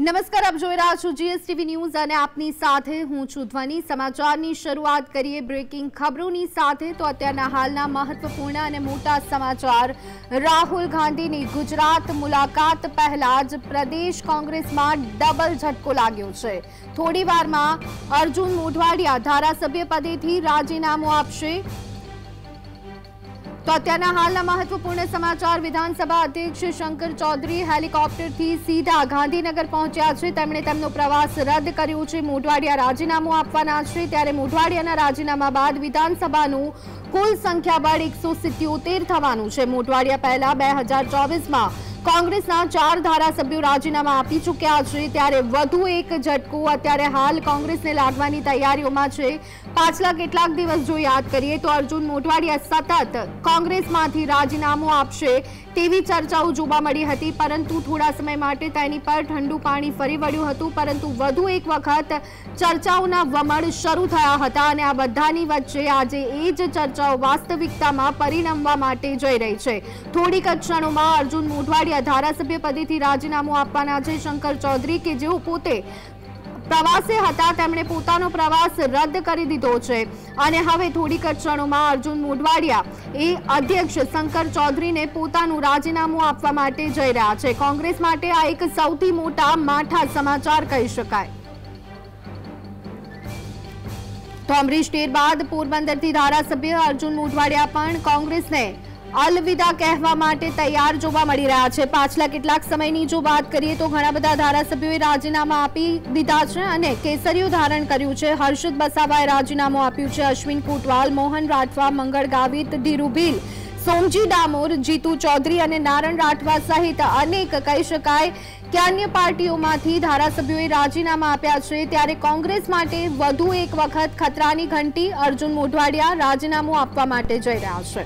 નમસ્કાર, આપ જોઈ રહ્યા છો જીએસટીવી ન્યૂઝ અને આપની સાથે હું છું ધ્વની। સમાચારની શરૂઆત કરીએ બ્રેકિંગ ખબરોની સાથે। તો અત્યારના હાલના મહત્વપૂર્ણ અને મોટા સમાચાર। રાહુલ ગાંધીની ગુજરાત મુલાકાત પહેલા જ પ્રદેશ કોંગ્રેસમાં ડબલ ઝટકો લાગ્યો છે। થોડી વારમાં અર્જુન મોઢવાડિયા ધારાસભ્ય પદેથી રાજીનામું આપશે। तो અત્યારના હાલના મહત્વપૂર્ણ સમાચાર। વિધાનસભા અધ્યક્ષ શંકર ચૌધરી હેલિકોપ્ટરથી સીધા ગાંધીનગર પહોંચ્યા છે। તેમણે તેમનો પ્રવાસ રદ કર્યો છે। મોઢવાડિયા રાજીનામું આપવાના છે, ત્યારે મોઢવાડિયાના રાજીનામા બાદ વિધાનસભાનું કુલ સંખ્યાબળ 177 થવાનું છે। મોઢવાડિયા પહેલા 2024માં કોંગ્રેસના 4 ધારાસભ્યો રાજીનામા આપી ચૂક્યા છે, ત્યારે વધુ એક ઝટકો અત્યારે હાલ કોંગ્રેસને લાગવાની તૈયારીઓમાં છે। પાછલા કેટલાક દિવસ જો યાદ કરીએ તો અર્જુન મોઢવાડિયા સતત કોંગ્રેસમાંથી રાજીનામું આપશે તેવી ચર્ચાઓ જોવા મળી હતી, પરંતુ થોડા સમય માટે તેની પર ઠંડુ પાણી ફરી વળ્યું હતું। પરંતુ વધુ એક વખત ચર્ચાઓના વમળ શરૂ થયા હતા અને આ બધાની વચ્ચે આજે એ જ ચર્ચાઓ વાસ્તવિકતામાં પરિણમવા માટે જઈ રહી છે। થોડીક જ ક્ષણોમાં અર્જુન મોઢવાડિયા ધારાસભ્ય પદેથી રાજીનામું આપવાના છે। શંકર ચૌધરી કે જેઓ પોતે પ્રવાસે હતા તેમણે પોતાનો પ્રવાસ રદ કરી દીધો છે અને હવે થોડીક જ ક્ષણોમાં અર્જુન મોઢવાડિયા એ અધ્યક્ષ શંકર ચૌધરીને પોતાનું રાજીનામું આપવા માટે જઈ રહ્યા છે। કોંગ્રેસ માટે આ એક સૌથી મોટા માઠા સમાચાર કહી શકાય। તો અમરીશ ઢેર બાદ પોરબંદરથી ધારાસભ્ય અર્જુન મોઢવાડિયા પણ કોંગ્રેસને अलविदा कहवा माटे तैयार जोवा मळी रह्या छे। पाछला કેટલાક સમયની જો વાત કરીએ તો ઘણા બધા ધારાસભ્યોએ રાજીનામા આપી દીધા છે અને કેસરીયું ધારણ કર્યું છે। હર્ષદ બસાવાએ રાજીનામું આપ્યું છે। અશ્વિન કોટવાલ, મોહન રાઠવા, મંગળ ગાવિત, ધીરુ ભીલ, સોમજી ડામોર, જીતુ ચૌધરી અને નારણ રાઠવા સહિત અનેક કહી શકાય કે અન્ય પાર્ટીઓમાંથી ધારાસભ્યોએ રાજીનામા આપ્યા છે, ત્યારે કોંગ્રેસ માટે વધુ એક વખત ખતરાની ઘંટી। અર્જુન મોઢવાડિયા રાજીનામું આપવા માટે જઈ રહ્યા છે।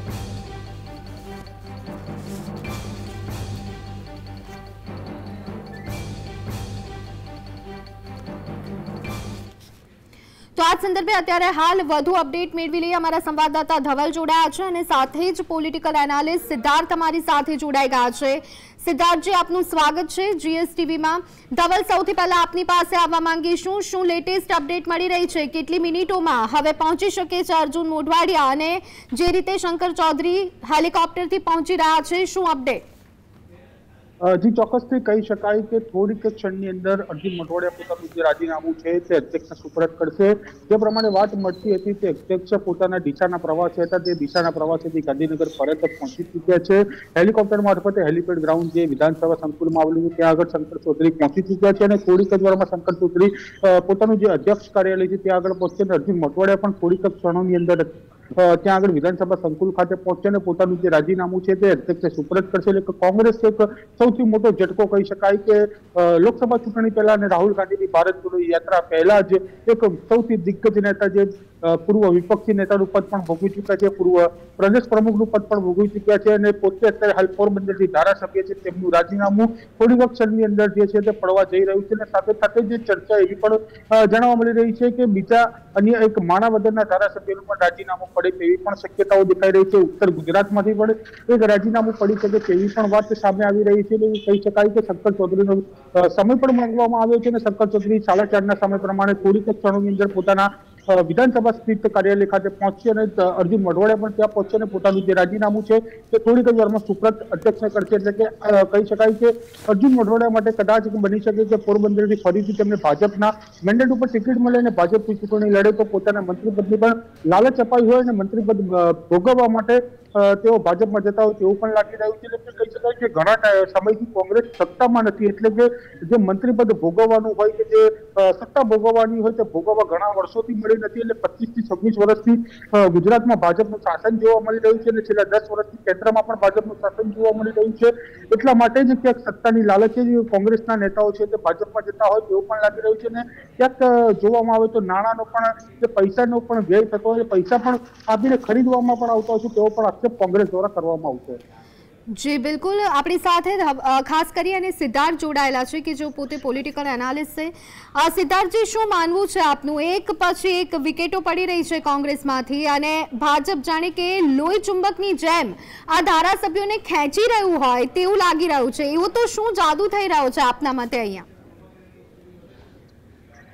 तो आज संदर्भे अत्यारे हाल વધુ અપડેટ મેળવી લઈએ। અમારા સંવાદદાતા ધવલ જોડાયા છે અને સાથે જ પોલિટિકલ એનાલિસ્ટ સિદ્ધાર્થ અમારી સાથે જોડાઈ ગયા છે। સિદ્ધાર્થજી, આપનું સ્વાગત છે જીએસટીવીમાં। ધવલ, સૌથી પહેલા આપની પાસે આવવા માંગીશું, શું લેટેસ્ટ અપડેટ મળી રહી છે? કેટલી મિનિટોમાં હવે પહોંચી શકે છે અર્જુન મોઢવાડિયા અને જે રીતે શંકર ચૌધરી હેલિકોપ્ટરથી પહોંચી રહ્યા છે, શું અપડેટ? જી, ચોક્કસથી કહી શકાય કે થોડીક ક્ષણની અંદર અર્જુન મોઢવાડિયા પોતાનું જે રાજીનામું છે તે અધ્યક્ષને સુપરત કરશે। જે પ્રમાણે વાત મળતી હતી તે અધ્યક્ષ પોતાના ડીસાના પ્રવાસે હતા, તે ડીસાના પ્રવાસેથી ગાંધીનગર પરત પહોંચી ચૂક્યા છે। હેલિકોપ્ટર મારફતે હેલિપેડ ગ્રાઉન્ડ જે વિધાનસભા સંકુલમાં આવેલું છે ત્યાં આગળ શંકર ચૌધરી પહોંચી ચૂક્યા છે અને થોડીક જ વારમાં શંકર ચૌધરી પોતાનું જે અધ્યક્ષ કાર્યાલય છે ત્યાં આગળ પહોંચશે અને અર્જુન મોઢવાડિયા પણ થોડીક જ ક્ષણોની અંદર ત્યાં આગળ વિધાનસભા સંકુલ ખાતે પહોંચશે અને પોતાનું જે રાજીનામું છે તે અધ્યક્ષે સુપરત કરશે। એટલે કોંગ્રેસ એક સૌથી મોટો ઝટકો કહી શકાય કે લોકસભા ચૂંટણી પહેલા અને રાહુલ ગાંધીની ભારત જોડો યાત્રા પહેલા જ એક સૌથી દિગ્ગજ નેતા જે પૂર્વ વિપક્ષી નેતાનું પદ પણ ભોગવી ચૂક્યા છે, પૂર્વ પ્રદેશ પ્રમુખનું પદ પણ ભોગવી ચૂક્યા છે અને પોતે અત્યારે હાલ પોરબંદરથી ધારાસભ્ય છે તેમનું રાજીનામું થોડી ક્ષણની અંદર જે છે તે પડવા જઈ રહ્યું છે અને સાથે સાથે જે ચર્ચા એવી પણ જાણવા મળી રહી છે કે બીજા અન્ય એક માણાવદરના ધારાસભ્યનું પણ રાજીનામું પડે તેવી પણ શક્યતાઓ દેખાઈ રહી છે। ઉત્તર ગુજરાતમાંથી પણ એક રાજીનામું પડી શકે તેવી પણ વાત સામે આવી રહી છે। કહી શકાય કે શંકર ચૌધરીનો સમય પણ માંગવામાં આવ્યો છે અને શંકર ચૌધરી 4:30ના સમય પ્રમાણે થોડીક ક્ષણોની અંદર પોતાના વિધાનસભા સ્થિત કાર્યાલય ખાતે પહોંચશે અને અર્જુન મોઢવાડિયા પણ ત્યાં પહોંચશે અને પોતાનું જે રાજીનામું છે તે થોડીક જ વારમાં સુપ્રત અધ્યક્ષને કરશે। એટલે કે કહી શકાય કે અર્જુન મોઢવાડિયા માટે કદાચ બની શકે કે પોરબંદરથી ફરીથી તેમને ભાજપના મેન્ડેટ ઉપર ટિકિટ મળે અને ભાજપની ચૂંટણી લડે તો પોતાના મંત્રીપદની પણ લાલચ અપાઈ હોય અને મંત્રીપદ ભોગવવા માટે તેઓ ભાજપમાં જતા હોય તેવું પણ લાગી રહ્યું છે। એટલે કહી શકાય કે ઘણા સમયથી કોંગ્રેસ સત્તામાં નથી, એટલે કે જે મંત્રીપદ ભોગવવાનું હોય કે જે સત્તા ભોગવવાની હોય તે ભોગવવા ઘણા વર્ષોથી મળી નથી। એટલે 25 થી 26 વર્ષથી ગુજરાતમાં ભાજપનું શાસન જોવા મળી રહ્યું છે અને છેલ્લા 10 વર્ષથી કેન્દ્રમાં પણ ભાજપનું શાસન જોવા મળી રહ્યું છે। એટલા માટે જ ક્યાંક સત્તાની લાલચે કોંગ્રેસના નેતાઓ છે તે ભાજપમાં જતા હોય તેવું પણ લાગી રહ્યું છે અને ક્યાંક જોવામાં આવે તો નાણાંનો પણ જે પૈસાનો પણ વ્યય થતો હોય, પૈસા પણ આપીને ખરીદવામાં પણ આવતા હોય છે તેવો પણ આક્ષેપ કોંગ્રેસ દ્વારા કરવામાં આવશે। જી બિલકુલ, આપણી સાથે ખાસ કરી અને સિદ્ધાર્થ જોડાયેલા છે કે જો પોતે પોલિટિકલ એનાલિસ્ટ છે। સિદ્ધાર્થજી, શું માનવું છે આપનું? એક પછી એક વિકેટો પડી રહી છે કોંગ્રેસમાંથી અને ભાજપ જાણે કે લોહી ચુંબકની જેમ આ ધારાસભ્યોને ખેંચી રહ્યું હોય તેવું લાગી રહ્યું છે। એવું તો શું જાદુ થઈ રહ્યો છે આપના મતે અહીંયા?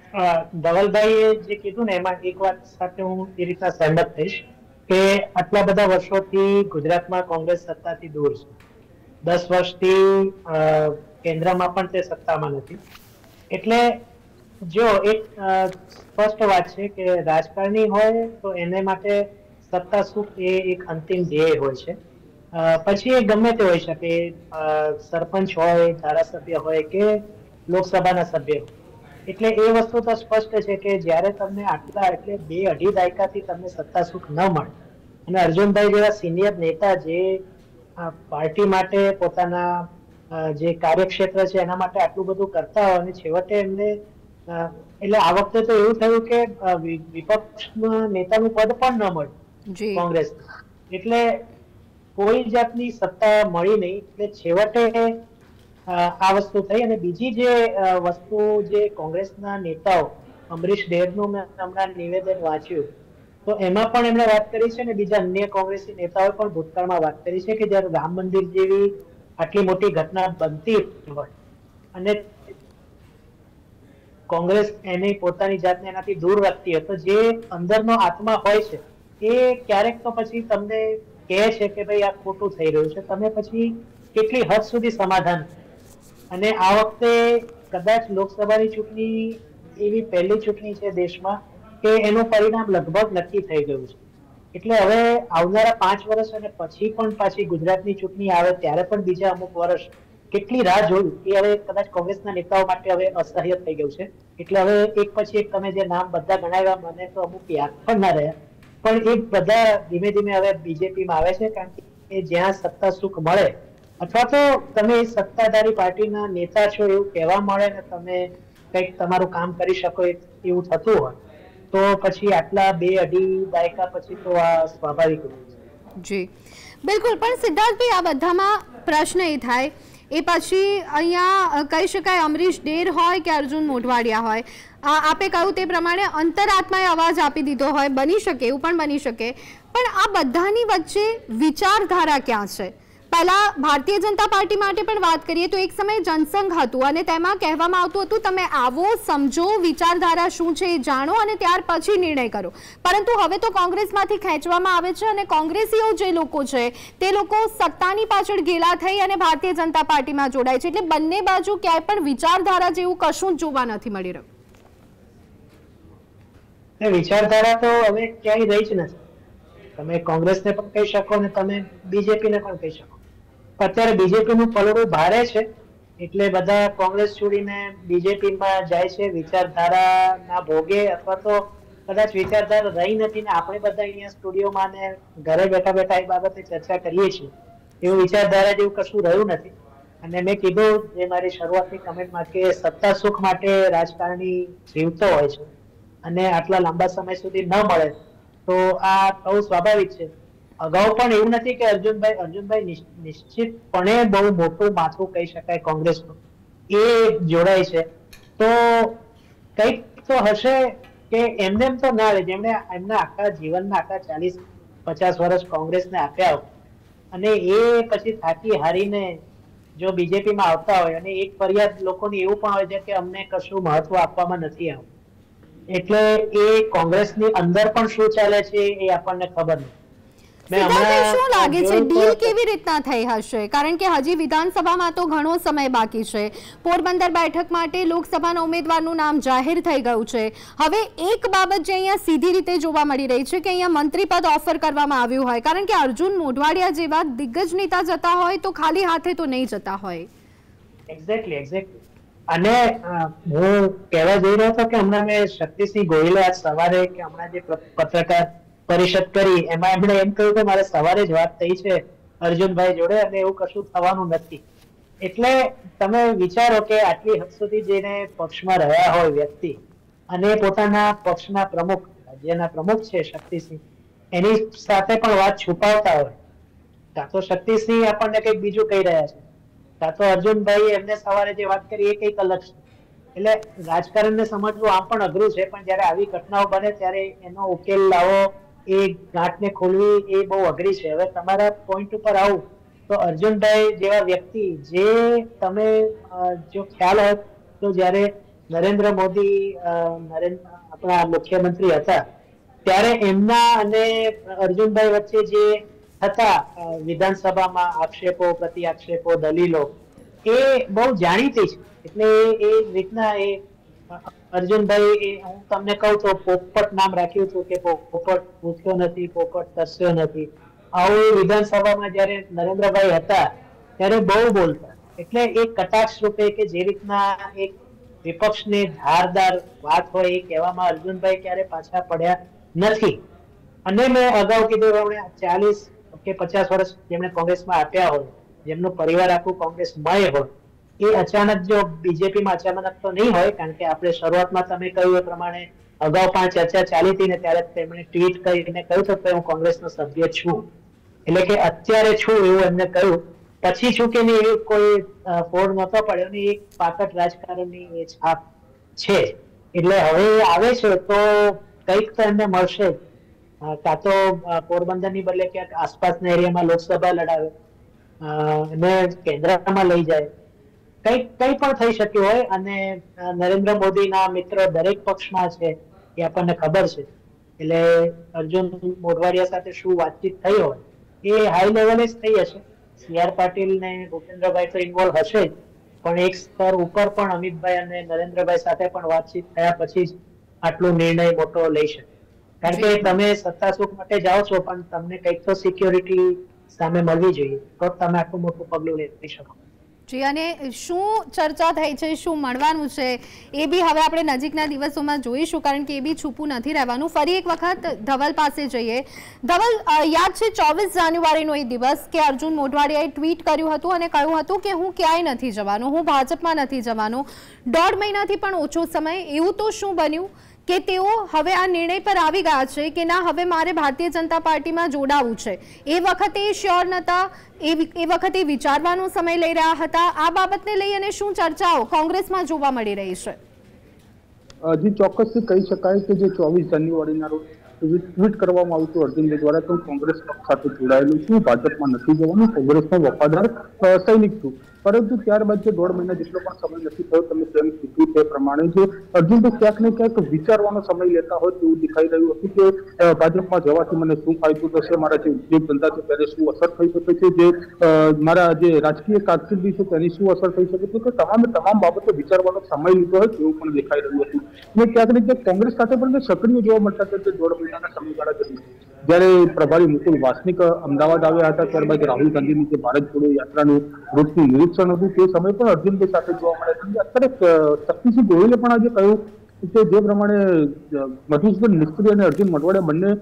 ધવલભાઈએ જે કીધું ને એમાં એક વાત સાથે હું એ રીતના સહેમત થઈશ કે આટલા બધા વર્ષોથી ગુજરાતમાં કોંગ્રેસ સત્તાથી દૂર છે. 10 વર્ષથી કેન્દ્રમાં પણ તે સત્તામાં નથી. એટલે જો એક સ્પષ્ટ વાત છે કે રાજકારણી હોય તો એને માટે સત્તા સુખ એ એક અંતિમ ધ્યેય હોય છે. પછી એ ગમે તે હોઈ શકે, સરપંચ હોય, ધારાસભ્ય હોય કે લોકસભાના સભ્ય. એટલે એ વસ્તુ તો સ્પષ્ટ છે કે જ્યારે તમને આટલા એટલે 2-2.5 દાયકાથી તમને સત્તા સુખ ન મળે અને અર્જુનભાઈ જેવા સિનિયર નેતા જે પાર્ટી માટે પોતાના જે કાર્યક્ષેત્ર છે એના માટે આટલું બધું કરતા હોય અને છેવટે એમને એટલે આ વખતે તો એવું થયું કે વિપક્ષના નેતાનું પદ પણ ન મળ્યું કોંગ્રેસ. એટલે કોઈ જાતની સત્તા મળી નહીં. એટલે છેવટે આ વસ્તુ થઈ. અને બીજી જે વસ્તુ જે કોંગ્રેસના નેતાઓ, અમરીશ ડેરનું મેં હમણાં નિવેદન વાંચ્યું તો એમાં પણ એમણે વાત કરી છે ને બીજા અન્ય કોંગ્રેસી નેતાઓએ પણ ભૂતકાળમાં વાત કરી છે કે જ્યારે રામ મંદિર જેવી આટલી મોટી ઘટના બનતી હોય અને કોંગ્રેસ એની પોતાની જાતને એનાથી દૂર રાખતી હોય તો જે અંદરનો આત્મા હોય છે એ ક્યારેક તો પછી તમને કહે છે કે ભાઈ આ ખોટું થઈ રહ્યું છે. તમે પછી કેટલી હદ સુધી સમાધાન. અને આ વખતે કદાચ લોકસભાની ચૂંટણી એવી પહેલી ચૂંટણી છે દેશમાં કે એનું પરિણામ લગભગ નક્કી થઈ ગયું છે. એટલે હવે આવનારા 5 વર્ષ અને પછી પણ પાછી ગુજરાતની ચૂંટણી આવે ત્યારે પણ બીજા અમુક વર્ષ કેટલી રાહ જોવી એ હવે કદાચ કોંગ્રેસના નેતાઓ માટે હવે અસહ્ય થઈ ગયું છે. એટલે હવે એક પછી એક તમે જે નામ બધા ગણાવ્યા મને તો અમુક યાદ પણ ના રહ્યા, પણ એ બધા ધીમે ધીમે હવે બીજેપીમાં આવે છે. કારણ કે જ્યાં સત્તા સુખ મળે અથવા તો તમે સત્તાધારી પાર્ટીના નેતા છો એવું કહેવા મળે ને તમે કંઈક તમારું કામ કરી શકો એવું થતું હોય તો પછી આટલા 2-2.5 દાયકા પછી તો આ સ્વાભાવિક છે. જી બિલકુલ. પણ સિદ્ધાર્થભાઈ આ બધામાં પ્રશ્ન એ થાય એ પછી અહીંયા કહી શકાય અમરીશ ડેર હોય કે અર્જુન મોઢવાડિયા હોય, આપે કહ્યું તે પ્રમાણે અંતરાત્માએ અવાજ આપી દીધો હોય, બની શકે, એવું પણ બની શકે. પણ આ બધાની વચ્ચે વિચારધારા ક્યાં છે? પહેલા ભારતીય જનતા પાર્ટી માટે પણ વાત કરીએ તો એક સમયે જનસંઘ હતું અને તેમાં કહેવામાં આવતું હતું તમે આવો, સમજો, વિચારધારા શું છે એ જાણો અને ત્યાર પછી નિર્ણય કરો. પરંતુ હવે તો કોંગ્રેસમાંથી ખેંચવામાં આવે છે અને કોંગ્રેસીઓ જે લોકો છે તે લોકો સત્તાની પાછળ ઘેલા થઈ અને ભારતીય જનતા પાર્ટીમાં જોડાય છે. એટલે બંને બાજુ ક્યાંય પણ વિચારધારા જેવું કશું જ જોવા નથી મળી રહ્યું. વિચારધારા તો હવે ક્યાંય રહી જ નથી. તમે કોંગ્રેસને પણ કહી શકો અને તમે બીજેપીને પણ કહી શકો. અત્યારે બીજેપીનું પલડું ભારે છે એટલે બધા કોંગ્રેસ છોડીને બીજેપીમાં જાય છે વિચારધારાના ભોગે, અથવા તો કદાચ વિચારધારા રહી નથી ને આપણે બધા અહીંયા સ્ટુડિયોમાં ને ઘરે બેઠા બેઠા એ બાબતે ચર્ચા કરીએ છીએ. એવું વિચારધારા જેવું કશું રહ્યું નથી. અને મેં કીધું જે મારી શરૂઆતની કમેન્ટમાં કે સત્તા સુખ માટે રાજકારણી જીવતો હોય છે અને આટલા લાંબા સમય સુધી ન મળે તો આ બહુ સ્વાભાવિક છે. અગાઉ પણ એવું નથી કે અર્જુનભાઈ નિશ્ચિતપણે બહુ મોટું માથું કહી શકાય કોંગ્રેસનું એ જોડાય છે તો કંઈક તો હશે કે એમને એમ તો ના રહે જેમણે એમના આખા જીવનના આખા 40-50 વર્ષ કોંગ્રેસને આપ્યા હોય અને એ પછી થાકી હારીને જો બીજેપીમાં આવતા હોય અને એક ફરિયાદ લોકોની એવું પણ હોય છે કે અમને કશું મહત્વ આપવામાં નથી આવતું. એટલે એ કોંગ્રેસની અંદર પણ શું ચાલે છે એ આપણને ખબર નથી. શું લાગે છે ડીલ કેવી રીતના થઈ હશે? કારણ કે હજી વિધાનસભામાં તો ઘણો સમય બાકી છે. પોરબંદર બેઠક માટે લોકસભાના ઉમેદવારનું નામ જાહેર થઈ ગયું છે. હવે એક બાબત જે અહીંયા સીધી રીતે જોવા મળી રહી છે કે અહીંયા મંત્રી પદ ઓફર કરવામાં આવ્યું હોય, કારણ કે અર્જુન મોઢવાડિયા જેવા દિગ્ગજ નેતા જતા હોય તો ખાલી હાથે તો નહીં જતા હોય. એક્ઝેક્ટલી. અને હું કહેવા જઈ રહ્યો હતો કે હમણાં મેં શક્તિસિંહ ગોહિલે આજ સવારે કે હમણાં જે પત્રકાર પરિષદ કરી એમાં એમણે એમ કહ્યું કે મારે સવારે જ વાત થઈ છે અર્જુનભાઈ જોડે અને એવું કશું થવાનું નથી. એટલે તમે વિચારો કે આટલી હદ સુધી જેને પક્ષમાં રહ્યા હોય વ્યક્તિ અને પોતાના પક્ષના પ્રમુખ, રાજ્યના પ્રમુખ છે શક્તિસિંહ, એની સાથે પણ વાત છુપાવતા હોય. કાં તો શક્તિસિંહ આપણને કંઈક બીજું કહી રહ્યા છે, કાં તો અર્જુનભાઈ એમને સવારે જે વાત કરી એ કંઈક અલગ છે. એટલે રાજકારણને સમજવું આમ પણ અઘરું છે, પણ જયારે આવી ઘટનાઓ બને ત્યારે એનો ઉકેલ લાવો, એ ગાંઠને ખોલવી એ બહુ અઘરી છે. હવે તમારા પોઈન્ટ ઉપર આવું તો અર્જુનભાઈ જેવા વ્યક્તિ જે તમે જો ખ્યાલ હોય તો જયારે નરેન્દ્ર મોદી આપણા મુખ્યમંત્રી હતા ત્યારે એમના અને અર્જુનભાઈ વચ્ચે જે હતા વિધાનસભામાં આક્ષેપો પ્રતિ આક્ષેપો દલીલો એ બહુ જાણીતી છે. એટલે એ રીતના એ અર્જુનભાઈ હું તમને કહું તો પોપટ નામ રાખ્યું હતું કે પોપટ ભૂખ્યો નથી, પોપટ તરસ્યો નથી. આવું વિધાનસભામાં જયારે નરેન્દ્રભાઈ હતા ત્યારે બહુ બોલતા. એટલે એ કટાક્ષ રૂપે કે જે રીતના એક વિપક્ષની ધારદાર વાત હોય એ કહેવામાં અર્જુનભાઈ ક્યારે પાછા પડ્યા નથી. અને મેં અગાઉ કીધું 40 કે 50 વર્ષ જેમણે કોંગ્રેસમાં આપ્યા હોય, જેમનું પરિવાર આખું કોંગ્રેસમય હોય, એ અચાનક જો બીજેપીમાં અચાનક તો નહીં હોય, કારણ કે આપણે શરૂઆતમાં તમે કહ્યું એ પ્રમાણે અગાઉ પણ ચર્ચા ચાલી હતી ને ત્યારે તેમણે ટ્વીટ કરીને કહ્યું હતું કે હું કોંગ્રેસનો સભ્ય છું, એટલે કે અત્યારે છું એવું એમને કહ્યું. પછી શું કે એવી કોઈ ફોડ નહોતો પડ્યો ને એક પાકટ રાજકારણની એ છાપ છે. એટલે હવે આવે છે તો કંઈક તો એમને મળશે, કાં તો પોરબંદરની બદલે ક્યાંક આસપાસના એરિયામાં લોકસભા લડાવે અને કેન્દ્રમાં લઈ જાય, કઈ પણ થઈ શક્યું હોય. અને નરેન્દ્ર મોદીના મિત્રો દરેક પક્ષમાં છે એ આપણને ખબર છે. એટલે અર્જુન મોઢવાડિયા સાથે શું વાતચીત થઈ હોય એ હાઈ લેવલે જ થઈ હશે. CR પાટીલ ને ભૂપેન્દ્રભાઈ તો ઇન્વોલ્વ હશે જ, પણ એક સ્તર ઉપર પણ અમિતભાઈ અને નરેન્દ્રભાઈ સાથે પણ વાતચીત થયા પછી જ આટલો નિર્ણય મોટો લઈ શકે. કારણ કે તમે સત્તા સુખ માટે જાઓ છો પણ તમને કંઈક તો સિક્યોરિટી સામે મળવી જોઈએ તો તમે આટલું મોટું પગલું લઈ શકો. જી, અને શું ચર્ચા થઈ છે, શું મળવાનું છે એ બી હવે આપણે નજીકના દિવસોમાં જોઈશું, કારણ કે એ બી છૂપું નથી રહેવાનું. ફરી એક વખત ધવલ પાસે જઈએ. ધવલ, યાદ છે 24 જાન્યુઆરીનો એ દિવસ કે અર્જુન મોઢવાડિયાએ ટ્વીટ કર્યું હતું અને કહ્યું હતું કે હું ક્યાંય નથી જવાનો, હું ભાજપમાં નથી જવાનો. 1.5 મહિનાથી પણ ઓછો સમય. એવું તો શું બન્યું કે તેઓ હવે આ નિર્ણય પર આવી ગયા છે કે ના, હવે મારે ભારતીય જનતા પાર્ટીમાં જોડાવું છે? એ વખતે શ્યોર નહોતા, એ વખતે વિચારવાનો સમય લઈ રહ્યા હતા. આ બાબતને લઈ અને શું ચર્ચાઓ કોંગ્રેસમાં જોવા મળી રહી છે? જી, ચોક્કસથી કહી શકાય કે જે 24 જાન્યુઆરીના રોજ ટ્વીટ કરવામાં આવ્યું હતું અર્જુનભાઈ દ્વારા કે હું કોંગ્રેસ પક્ષ સાથે જોડાયેલું છું, ભાજપમાં નથી જવાનું, કોંગ્રેસનો વફાદાર સૈનિક છું. પરંતુ ત્યારબાદ જે 1.5 મહિના જેટલો પણ સમય નથી થયો, તમે જેમ કીધું તે પ્રમાણે જે અર્જુનભાઈ ક્યાંક ને ક્યાંક વિચારવાનો સમય લેતા હોય તેવું દેખાઈ રહ્યું હતું કે ભાજપમાં જવાથી મને શું ફાયદો થશે, મારા જે ઉદ્યોગ ધંધા છે ત્યારે શું અસર થઈ શકે છે, જે મારા જે રાજકીય કારકિર્દી છે તેની શું અસર થઈ શકે છે, કે તમામ બાબતો વિચારવાનો સમય લીધો હોય તેવું પણ દેખાઈ રહ્યું હતું. અને ક્યાંક ને ક્યાંક કોંગ્રેસ સાથે પણ સક્રિય જોવા મળતા હતા તે 1.5 મહિનાના સમયગાળા દરમિયાન. જ્યારે પ્રભારી મુકુલ વાસનિક અમદાવાદ આવ્યા હતા, ત્યારબાદ રાહુલ ગાંધીની જે ભારત જોડો યાત્રાનું રૂટનું નિરીક્ષણ હતું તે સમય પણ અર્જુનભાઈ સાથે જોવા મળે છે. અત્યારે શક્તિસિંહ ગોહિલે પણ આજે કહ્યું કે જે પ્રમાણે મધુસૂદન મિસ્ત્રી અને અર્જુન મોઢવાડિયા બંને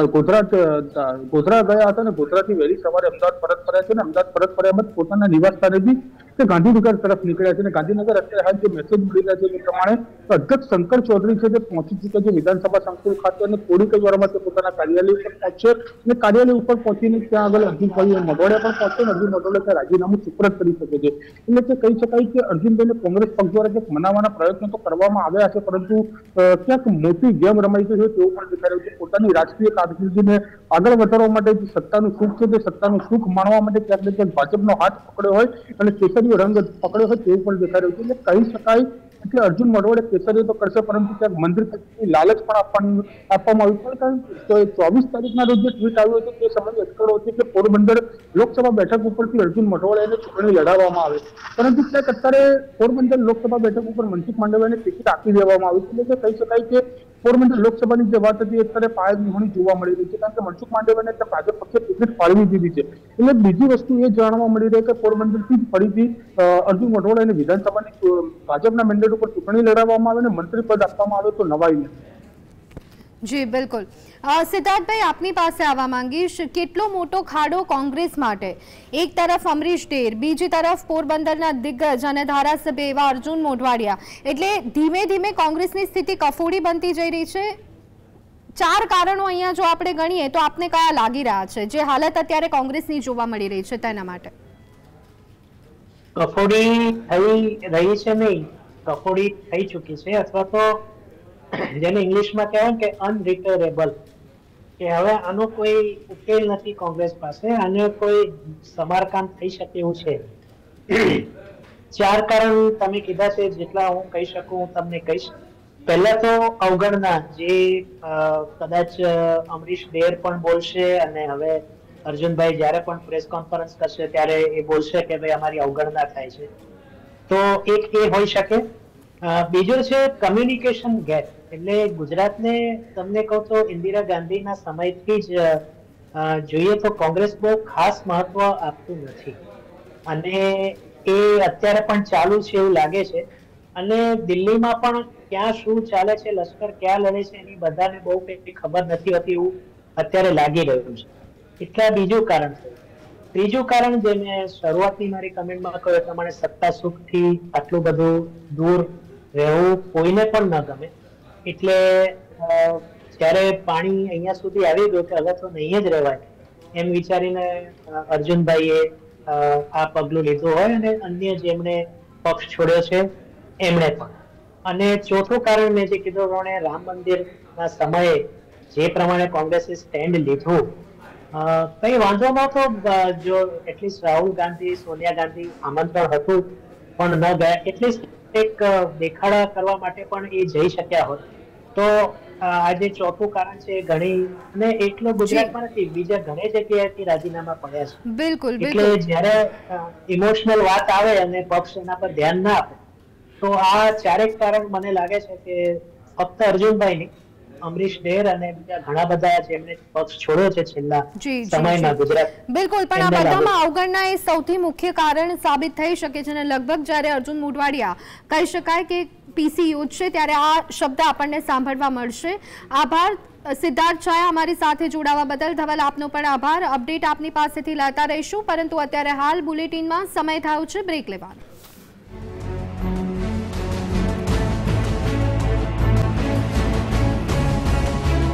ગોધરા ગયા હતા અને ગોધરાથી વહેલી સવારે અમદાવાદ પરત ફર્યા છે અને અમદાવાદ પરત ફર્યા બાદ પોતાના નિવાસ સ્થાનેથી તે ગાંધીનગર તરફ નીકળ્યા છે. અને ગાંધીનગર અત્યારે હાલ જે મેસેજ મળી રહ્યા છે તે પ્રમાણે અધ્યક્ષ શંકર ચૌધરી છે તે પહોંચી ચૂક્યા છે વિધાનસભા સંકુલ ખાતે અને થોડીક જ વારમાં તે પોતાના કાર્યાલય ઉપર પહોંચશે અને કાર્યાલય ઉપર પહોંચીને ત્યાં આગળ અર્જુનભાઈ મોઢવાડિયા પણ પહોંચશે અને અર્જુન મોઢવાડિયા રાજીનામું સુપરત કરી શકે છે. એટલે કે કહી શકાય કે અર્જુનભાઈને કોંગ્રેસ પક્ષ દ્વારા કંઈક મનાવવાના પ્રયત્નો તો કરવામાં આવ્યા છે, પરંતુ ક્યાંક મોટી ગેમ રમાઈ ગઈ છે તેવું પણ દેખાઈ રહ્યું છે. પોતાની રાજકીય કારકિર્દીને આગળ વધારવા માટે જે સત્તાનું સુખ છે તે સત્તાનું સુખ માણવા માટે ક્યાંક ને ક્યાંક ભાજપનો હાથ પકડ્યો હોય અને કેસરીયો રંગ પકડ્યો હોય તેવું પણ દેખાઈ રહ્યું છે. એટલે કહી શકાય એટલે અર્જુન મોઢવાડિયા કેસરીયો તો કરશે, પરંતુ ક્યાંક મંત્રી પદની લાલચ પણ આપવામાં આવી છે. કારણ કે 24 તારીખના રોજ જે ટ્વીટ આવ્યું હતું તે સમયે અટકળો હતી કે પોરબંદર લોકસભા બેઠક ઉપરથી અર્જુન મોઢવાડિયાને ચૂંટણી લડાવવામાં આવે, પરંતુ ક્યાંક અત્યારે પોરબંદર લોકસભા બેઠક ઉપર મનસુખ માંડવિયાને ટિકિટ આપી દેવામાં આવી છે. એટલે કહી શકાય કે પોરબંદર લોકસભાની જે વાત હતી અત્યારે પાયે હોણી જોવા મળી રહી છે, કારણ કે મનસુખ માંડવિયાને ભાજપ પક્ષે ટિકિટ ફાળવી દીધી છે. એટલે બીજી વસ્તુ એ જાણવા મળી રહી કે પોરબંદરથી જ ફરીથી અર્જુન મોઢવાડિયાને વિધાનસભાની ભાજપના મેન્ડેટ ઉપર ચૂંટણી લડાવવામાં આવે અને મંત્રી પદ આપવામાં આવે તો નવાઈ નથી. જી બિલકુલ. સિદ્ધાર્થભાઈ, આપની પાસે આવવા માંગીશ. કેટલો મોટો ખાડો કોંગ્રેસ માટે? એક તરફ અમરીશ ડેર, બીજી તરફ પોરબંદરના દિગ્ગજ અને ધારાસભ્ય એવા અર્જુન મોઢવાડિયા. એટલે ધીમે ધીમે કોંગ્રેસની સ્થિતિ કફોડી બનતી જઈ રહી છે. 4 કારણો અહીંયા જો આપણે ગણીએ તો આપને કયા લાગી રહ્યા છે જે હાલત અત્યારે કોંગ્રેસની જોવા મળી રહી છે તેના માટે? કફોડી થઈ રહી છે નહીં, કફોડી થઈ ચૂકી છે, અથવા તો જેને ઇંગ્લિશમાં કહેવાય કે અનરિપેરેબલ, કે હવે આનો કોઈ ઉકેલ નથી કોંગ્રેસ પાસે, આને કોઈ સમારકામ થઈ શકે એવું છે. ચાર કારણ તમે કીધા છે, જેટલા હું કહી શકું હું તમને કહીશ. પહેલા તો અવગણના, જે કદાચ અમરીશ ડેર પણ બોલશે અને હવે અર્જુનભાઈ જ્યારે પણ પ્રેસ કોન્ફરન્સ કરશે ત્યારે એ બોલશે કે ભાઈ અમારી અવગણના થાય છે, તો એક એ હોઈ શકે. બીજું છે કમ્યુનિકેશન ગેપ. એટલે ગુજરાતને તમને કહું તો ઇન્દિરા ગાંધીના સમયથી જ જોઈએ તો કોંગ્રેસ બહુ ખાસ મહત્વ આપતું નથી, અને એ અત્યારે પણ ચાલુ છે એવું લાગે છે. અને દિલ્હીમાં પણ ક્યાં શું ચાલે છે, લશ્કર ક્યાં લડે છે, એની બધાને બહુ કંઈ ખબર નથી હોતી એવું અત્યારે લાગી રહ્યું છે. એટલે બીજું કારણ છે. ત્રીજું કારણ, જે મેં શરૂઆતની મારી કમેન્ટમાં કહ્યું એ પ્રમાણે, સત્તા સુખથી આટલું બધું દૂર રહેવું કોઈને પણ ન ગમે. એટલે જ્યારે પાણી અહીંયા સુધી આવી ગયું કે હવે તો નહીં જ રહેવાય એમ વિચારીને અર્જુનભાઈએ આ પગલું લીધું હોય, અને અન્ય જેમણે પક્ષ છોડ્યો છે એમણે પણ. અને ચોથું કારણ મેં જે કીધું પ્રમાણે, રામ મંદિરના સમયે જે પ્રમાણે કોંગ્રેસે સ્ટેન્ડ લીધું, કઈ વાંધો નહોતો જો એટલીસ્ટ રાહુલ ગાંધી, સોનિયા ગાંધી આમંત્રણ હતું પણ ન ગયા, એટલીસ્ટ એક દેખાડા કરવા માટે પણ એ જઈ શક્યા હોત. તો આ જે ચોથું કારણ છે ઘણી, અને એટલો ગુજરાતમાં નથી, બીજા ઘણી જગ્યાએથી રાજીનામા પડ્યા છે. બિલકુલ. એટલે જ્યારે ઇમોશનલ વાત આવે અને પક્ષ એના પર ધ્યાન ના આપે, તો આ ચારેક કારણ મને લાગે છે કે ફક્ત અર્જુનભાઈ નહીં, અમરીશ ડેર અને બીજા ઘણા બધા જેમણે પક્ષ છોડ્યો છે છેલ્લા સમયમાં ગુજરાત. બિલકુલ, પણ આ બધામાં અવગણના એ સૌથી મુખ્ય કારણ સાબિત થઈ શકે છે, અને લગભગ જ્યારે અર્જુન મોઢવાડિયા કહી શકાય કે પીસી યુથ છે ત્યારે આ શબ્દ આપણને સાંભળવા મળશે. આભાર સિદ્ધાર્થ છાયા અમારી સાથે જોડાવા બદલ. ધવલ, આપનો પણ આભાર. અપડેટ આપની પાસેથી લેતા રહીશું, પરંતુ અત્યારે હાલ બુલેટિનમાં સમય થયો છે બ્રેક લેવાનો.